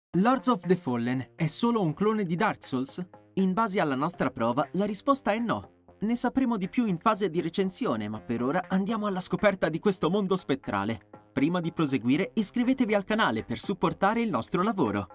Lords of the Fallen è solo un clone di Dark Souls? In base alla nostra prova, la risposta è no. Ne sapremo di più in fase di recensione, ma per ora andiamo alla scoperta di questo mondo spettrale. Prima di proseguire, iscrivetevi al canale per supportare il nostro lavoro.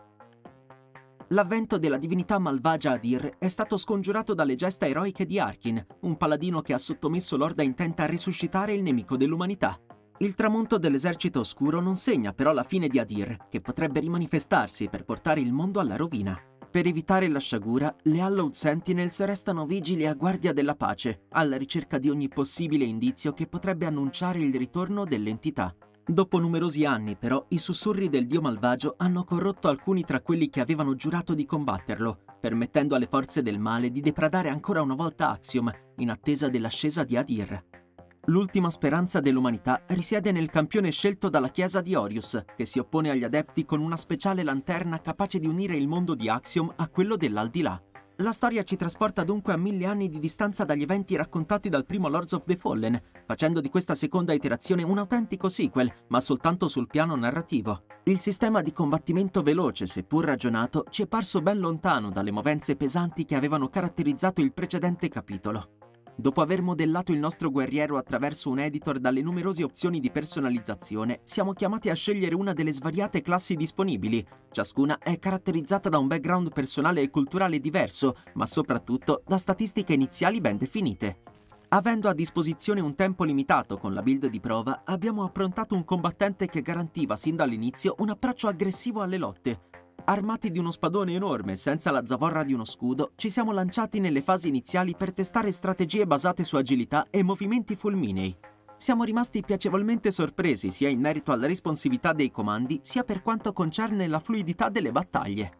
L'avvento della divinità malvagia Adir è stato scongiurato dalle gesta eroiche di Arkin, un paladino che ha sottomesso l'orda intenta a resuscitare il nemico dell'umanità. Il tramonto dell'esercito oscuro non segna però la fine di Adir, che potrebbe rimanifestarsi per portare il mondo alla rovina. Per evitare la sciagura, le Hallowed Sentinels restano vigili a guardia della pace, alla ricerca di ogni possibile indizio che potrebbe annunciare il ritorno dell'entità. Dopo numerosi anni, però, i sussurri del dio malvagio hanno corrotto alcuni tra quelli che avevano giurato di combatterlo, permettendo alle forze del male di depredare ancora una volta Axiom, in attesa dell'ascesa di Adir. L'ultima speranza dell'umanità risiede nel campione scelto dalla chiesa di Orius, che si oppone agli adepti con una speciale lanterna capace di unire il mondo di Axiom a quello dell'aldilà. La storia ci trasporta dunque a 1000 anni di distanza dagli eventi raccontati dal primo Lords of the Fallen, facendo di questa seconda iterazione un autentico sequel, ma soltanto sul piano narrativo. Il sistema di combattimento veloce, seppur ragionato, ci è parso ben lontano dalle movenze pesanti che avevano caratterizzato il precedente capitolo. Dopo aver modellato il nostro guerriero attraverso un editor dalle numerose opzioni di personalizzazione, siamo chiamati a scegliere una delle svariate classi disponibili. Ciascuna è caratterizzata da un background personale e culturale diverso, ma soprattutto da statistiche iniziali ben definite. Avendo a disposizione un tempo limitato con la build di prova, abbiamo approntato un combattente che garantiva sin dall'inizio un approccio aggressivo alle lotte. Armati di uno spadone enorme, senza la zavorra di uno scudo, ci siamo lanciati nelle fasi iniziali per testare strategie basate su agilità e movimenti fulminei. Siamo rimasti piacevolmente sorpresi sia in merito alla responsività dei comandi, sia per quanto concerne la fluidità delle battaglie.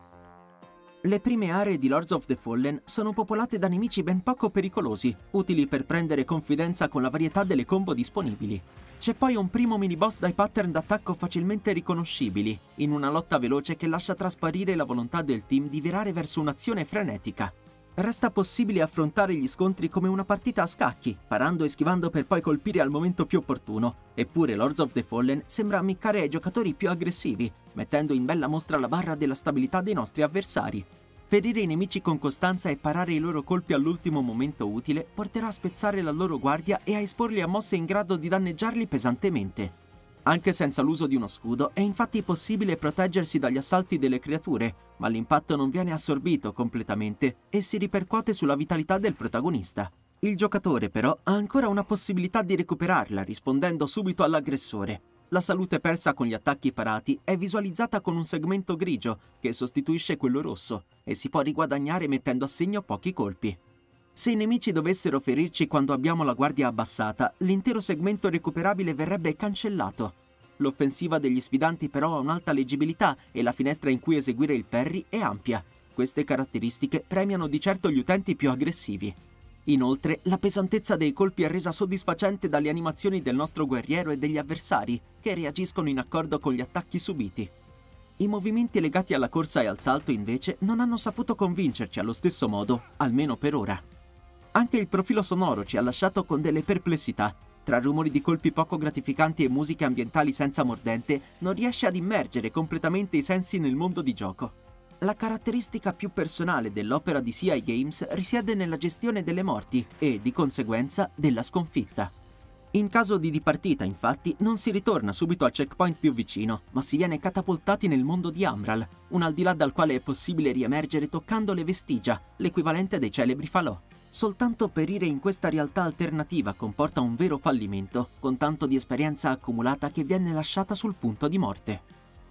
Le prime aree di Lords of the Fallen sono popolate da nemici ben poco pericolosi, utili per prendere confidenza con la varietà delle combo disponibili. C'è poi un primo miniboss dai pattern d'attacco facilmente riconoscibili, in una lotta veloce che lascia trasparire la volontà del team di virare verso un'azione frenetica. Resta possibile affrontare gli scontri come una partita a scacchi, parando e schivando per poi colpire al momento più opportuno, eppure Lords of the Fallen sembra ammiccare ai giocatori più aggressivi, mettendo in bella mostra la barra della stabilità dei nostri avversari. Ferire i nemici con costanza e parare i loro colpi all'ultimo momento utile porterà a spezzare la loro guardia e a esporli a mosse in grado di danneggiarli pesantemente. Anche senza l'uso di uno scudo è infatti possibile proteggersi dagli assalti delle creature, ma l'impatto non viene assorbito completamente e si ripercuote sulla vitalità del protagonista. Il giocatore però ha ancora una possibilità di recuperarla rispondendo subito all'aggressore. La salute persa con gli attacchi parati è visualizzata con un segmento grigio che sostituisce quello rosso e si può riguadagnare mettendo a segno pochi colpi. Se i nemici dovessero ferirci quando abbiamo la guardia abbassata, l'intero segmento recuperabile verrebbe cancellato. L'offensiva degli sfidanti però ha un'alta leggibilità e la finestra in cui eseguire il parry è ampia. Queste caratteristiche premiano di certo gli utenti più aggressivi. Inoltre, la pesantezza dei colpi è resa soddisfacente dalle animazioni del nostro guerriero e degli avversari, che reagiscono in accordo con gli attacchi subiti. I movimenti legati alla corsa e al salto, invece, non hanno saputo convincerci allo stesso modo, almeno per ora. Anche il profilo sonoro ci ha lasciato con delle perplessità. Tra rumori di colpi poco gratificanti e musiche ambientali senza mordente, non riesce ad immergere completamente i sensi nel mondo di gioco. La caratteristica più personale dell'opera di CI Games risiede nella gestione delle morti e, di conseguenza, della sconfitta. In caso di dipartita, infatti, non si ritorna subito al checkpoint più vicino, ma si viene catapultati nel mondo di Amral, un aldilà dal quale è possibile riemergere toccando le vestigia, l'equivalente dei celebri falò. Soltanto perire in questa realtà alternativa comporta un vero fallimento, con tanto di esperienza accumulata che viene lasciata sul punto di morte.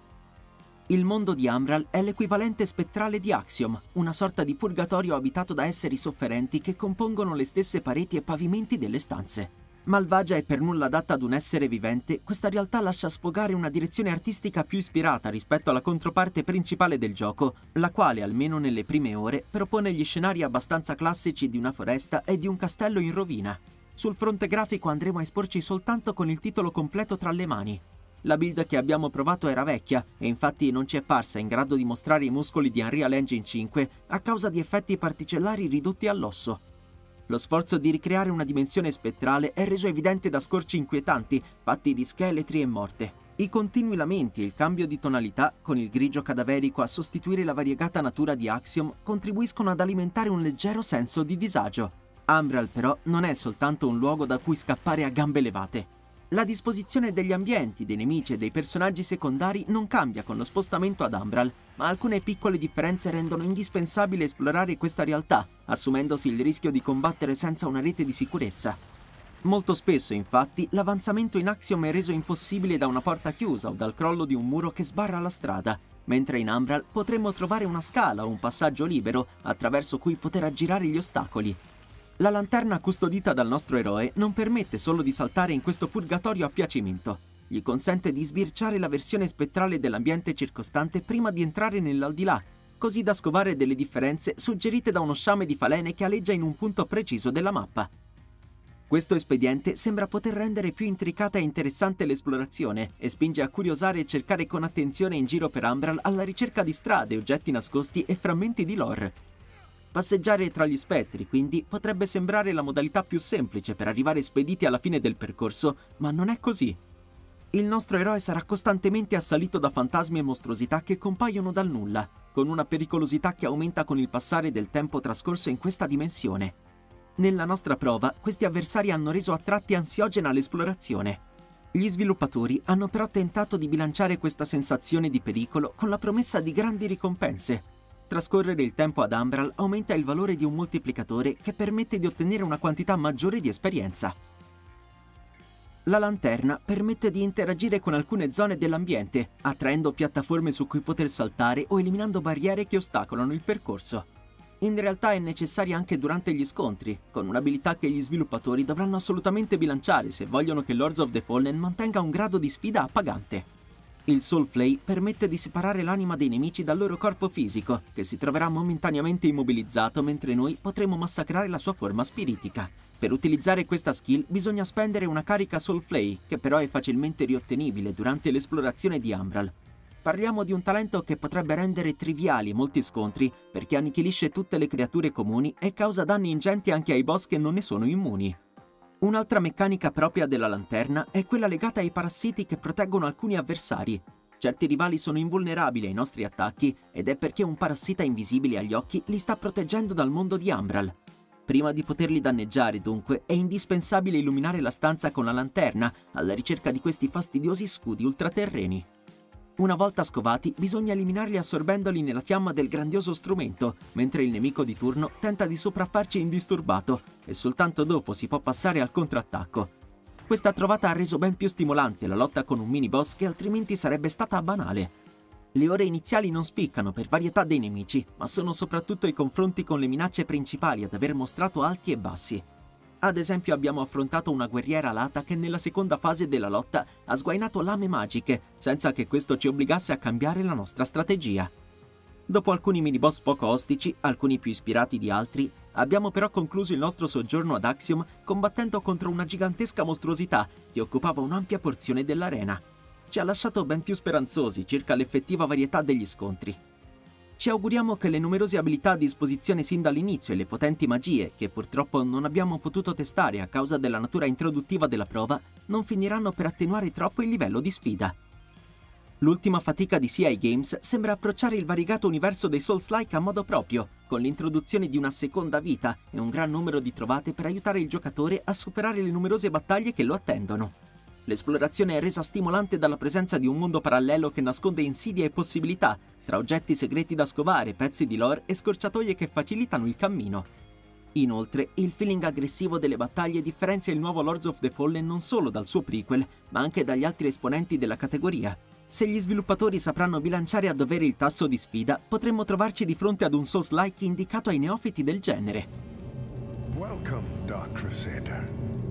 Il mondo di Amral è l'equivalente spettrale di Axiom, una sorta di purgatorio abitato da esseri sofferenti che compongono le stesse pareti e pavimenti delle stanze. Malvagia e per nulla adatta ad un essere vivente, questa realtà lascia sfogare una direzione artistica più ispirata rispetto alla controparte principale del gioco, la quale, almeno nelle prime ore, propone gli scenari abbastanza classici di una foresta e di un castello in rovina. Sul fronte grafico andremo a esporci soltanto con il titolo completo tra le mani. La build che abbiamo provato era vecchia e infatti non ci è parsa in grado di mostrare i muscoli di Unreal Engine 5 a causa di effetti particellari ridotti all'osso. Lo sforzo di ricreare una dimensione spettrale è reso evidente da scorci inquietanti, fatti di scheletri e morte. I continui lamenti e il cambio di tonalità, con il grigio cadaverico a sostituire la variegata natura di Axiom, contribuiscono ad alimentare un leggero senso di disagio. Umbral però non è soltanto un luogo da cui scappare a gambe levate. La disposizione degli ambienti, dei nemici e dei personaggi secondari non cambia con lo spostamento ad Umbral, ma alcune piccole differenze rendono indispensabile esplorare questa realtà, assumendosi il rischio di combattere senza una rete di sicurezza. Molto spesso, infatti, l'avanzamento in Axiom è reso impossibile da una porta chiusa o dal crollo di un muro che sbarra la strada, mentre in Umbral potremmo trovare una scala o un passaggio libero attraverso cui poter aggirare gli ostacoli. La lanterna custodita dal nostro eroe non permette solo di saltare in questo purgatorio a piacimento. Gli consente di sbirciare la versione spettrale dell'ambiente circostante prima di entrare nell'aldilà, così da scovare delle differenze suggerite da uno sciame di falene che aleggia in un punto preciso della mappa. Questo espediente sembra poter rendere più intricata e interessante l'esplorazione e spinge a curiosare e cercare con attenzione in giro per Umbral alla ricerca di strade, oggetti nascosti e frammenti di lore. Passeggiare tra gli spettri, quindi, potrebbe sembrare la modalità più semplice per arrivare spediti alla fine del percorso, ma non è così. Il nostro eroe sarà costantemente assalito da fantasmi e mostruosità che compaiono dal nulla, con una pericolosità che aumenta con il passare del tempo trascorso in questa dimensione. Nella nostra prova, questi avversari hanno reso a tratti ansiogena l'esplorazione. Gli sviluppatori hanno però tentato di bilanciare questa sensazione di pericolo con la promessa di grandi ricompense. Trascorrere il tempo ad Umbral aumenta il valore di un moltiplicatore che permette di ottenere una quantità maggiore di esperienza. La lanterna permette di interagire con alcune zone dell'ambiente, attraendo piattaforme su cui poter saltare o eliminando barriere che ostacolano il percorso. In realtà è necessaria anche durante gli scontri, con un'abilità che gli sviluppatori dovranno assolutamente bilanciare se vogliono che Lords of the Fallen mantenga un grado di sfida appagante. Il Soul Flay permette di separare l'anima dei nemici dal loro corpo fisico, che si troverà momentaneamente immobilizzato mentre noi potremo massacrare la sua forma spiritica. Per utilizzare questa skill bisogna spendere una carica Soul Flay, che però è facilmente riottenibile durante l'esplorazione di Umbral. Parliamo di un talento che potrebbe rendere triviali molti scontri, perché annichilisce tutte le creature comuni e causa danni ingenti anche ai boss che non ne sono immuni. Un'altra meccanica propria della lanterna è quella legata ai parassiti che proteggono alcuni avversari. Certi rivali sono invulnerabili ai nostri attacchi ed è perché un parassita invisibile agli occhi li sta proteggendo dal mondo di Umbral. Prima di poterli danneggiare, dunque, è indispensabile illuminare la stanza con la lanterna alla ricerca di questi fastidiosi scudi ultraterreni. Una volta scovati, bisogna eliminarli assorbendoli nella fiamma del grandioso strumento, mentre il nemico di turno tenta di sopraffarci indisturbato e soltanto dopo si può passare al contrattacco. Questa trovata ha reso ben più stimolante la lotta con un mini-boss che altrimenti sarebbe stata banale. Le ore iniziali non spiccano per varietà dei nemici, ma sono soprattutto i confronti con le minacce principali ad aver mostrato alti e bassi. Ad esempio abbiamo affrontato una guerriera alata che nella seconda fase della lotta ha sguainato lame magiche, senza che questo ci obbligasse a cambiare la nostra strategia. Dopo alcuni miniboss poco ostici, alcuni più ispirati di altri, abbiamo però concluso il nostro soggiorno ad Axiom combattendo contro una gigantesca mostruosità che occupava un'ampia porzione dell'arena. Ci ha lasciato ben più speranzosi circa l'effettiva varietà degli scontri. Ci auguriamo che le numerose abilità a disposizione sin dall'inizio e le potenti magie, che purtroppo non abbiamo potuto testare a causa della natura introduttiva della prova, non finiranno per attenuare troppo il livello di sfida. L'ultima fatica di CI Games sembra approcciare il variegato universo dei Souls-like a modo proprio, con l'introduzione di una seconda vita e un gran numero di trovate per aiutare il giocatore a superare le numerose battaglie che lo attendono. L'esplorazione è resa stimolante dalla presenza di un mondo parallelo che nasconde insidie e possibilità, tra oggetti segreti da scovare, pezzi di lore e scorciatoie che facilitano il cammino. Inoltre, il feeling aggressivo delle battaglie differenzia il nuovo Lords of the Fallen non solo dal suo prequel, ma anche dagli altri esponenti della categoria. Se gli sviluppatori sapranno bilanciare a dovere il tasso di sfida, potremmo trovarci di fronte ad un Souls-like indicato ai neofiti del genere. Welcome, Dark Crusader.